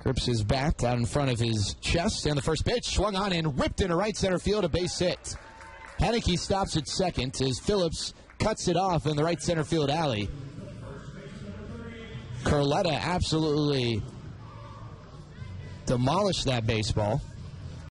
Grips his bat out in front of his chest, and the first pitch swung on and ripped into right center field, a base hit. Haneke stops at second as Phillips cuts it off in the right center field alley. Curletta absolutely demolished that baseball.